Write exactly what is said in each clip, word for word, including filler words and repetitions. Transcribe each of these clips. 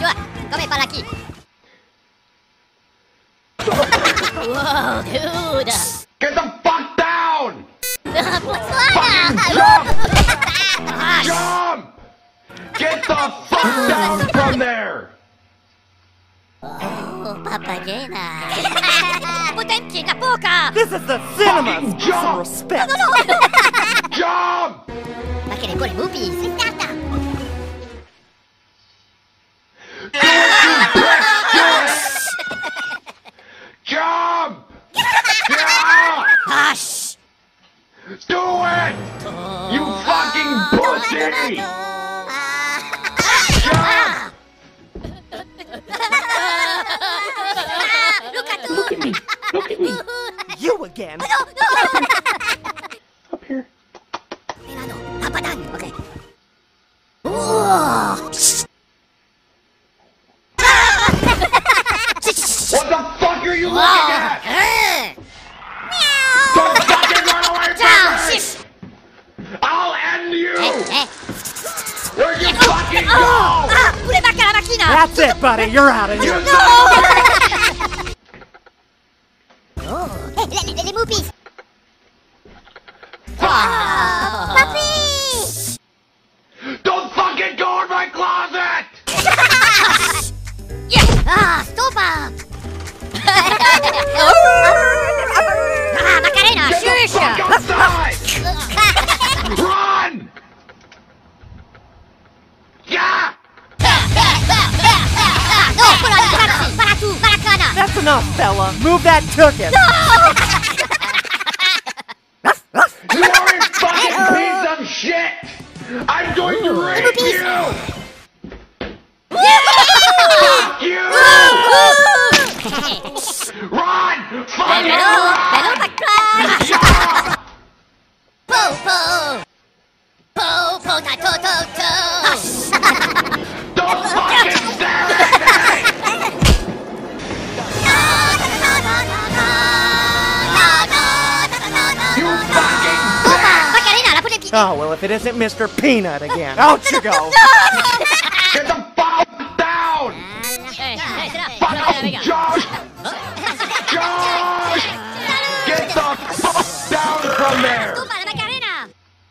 Dua, come parla chi? Whoa, dude! Get the fuck down! Fucking jump! Jump! Get the fuck down from there! Oh, papagena! Potenti da poca! This is the cinema! Fucking jump! Some respect! No, no, no! Jump! Ma che le cuore bupi! Si starta! Do it, you prick! Do it! Jump! Yeah! Hush! Do it! You fucking pussy! Jump! Look at Look at me! Look at me! You again! No, no! Up here. Milano, papadan, okay. Whoa! What the fuck are you looking at? Don't fucking run away from me! I'll end you! Where'd you fucking go? Ah, pure bacca la macchina! That's it, buddy! You're out of here! No! Oh, eh, le, le, le mupi! Oh, papi! Don't fucking go in my closet! Yes! Ah, stoppa! Ah, Macarena, Get the shush! fuck outside! Run! Yeah! No, quello al taxi! Para tu, para cana! That's enough, fella! Move that tookin'! You are a fucking piece of shit! I'm going to rape you! Fuck you! Run! Fucking Bello, bello run! backflash! Yeah! Po, po! Po, po, ta, to, to, to! Don't fucking stare at me! You fucking bitch! Macarena, la potenti... Oh, well, if it isn't Mister Peanut again. Out you go! Get the fuck down! Fuck off, Josh! Josh! Get the fuck down from there! Tumba la Macarena!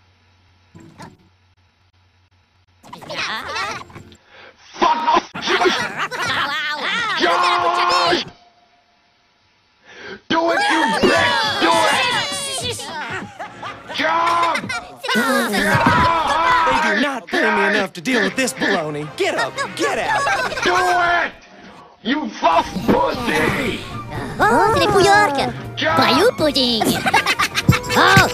Fuck off, Josh! Josh! Do it, you bitch! Do it! Jump! They do not pay me enough to deal with this baloney. Get up! Get out! Do it! You fuck pussy! Oh, c'est les pouillards! Bayou pudding! Oh!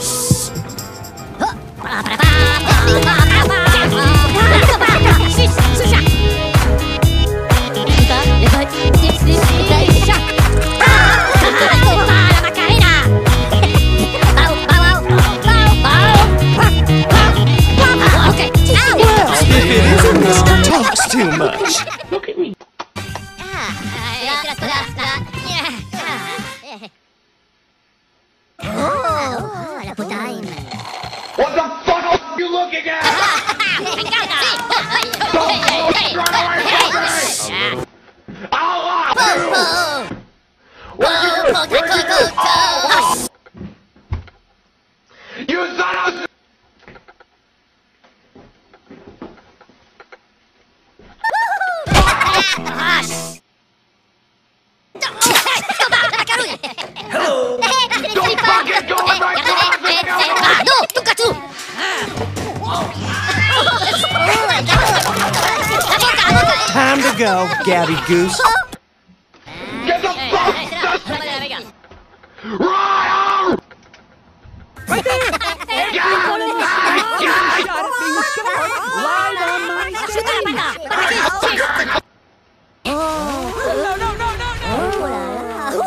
Talks too much. Look at me. Oh, la potime! What the fuck are you looking at? Don't run away from me! I'll off you! Where'd you go? Where'd you go? Oh! You son of a... Hello! Don't fucking go in my closet! No, tocca tu! Time to go, Gabby Goose. Get the fuck down! Ryan! Right there! Yeah! Yeah! Live on my stage! No, no, no, no, no!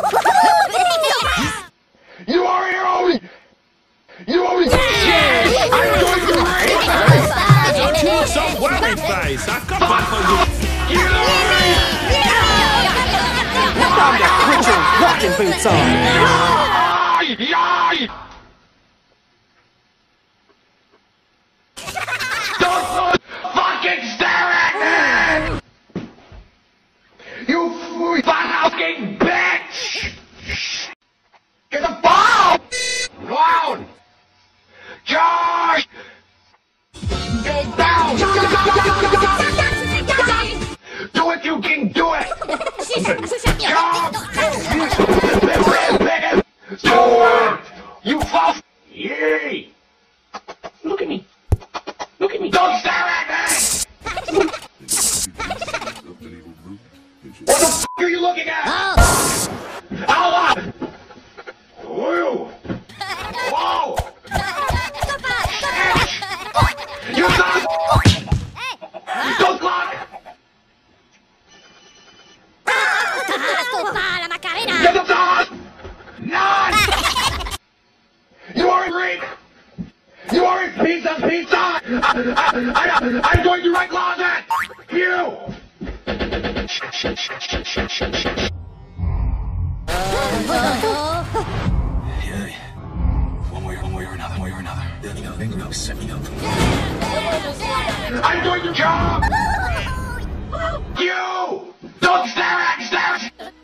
You are here only! You only shit! I'm going to rape you! So worried face, I've got one for you. You Time to put your walking boots on! Yay! Yay! Don't fucking stare at me! I, I'm going to my closet! You! Yeah. One way, one way or another, one way or another. Building up, building up, setting up. I'm going to jump! You! Don't stare at me! Stare at me!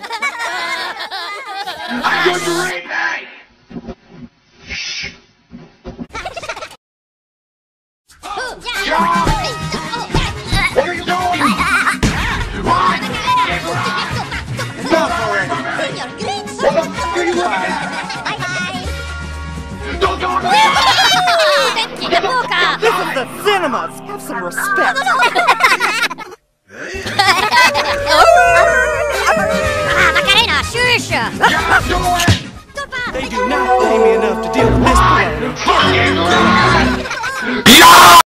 I'm going to rape me! Jump! What are you doing? What? Enough already! What the fuck are you looking at? Don't go to This is the cinemas! Have some respect! Macarena, Shusha! Just do it! They do not pay me enough to deal with this baloney. Fucking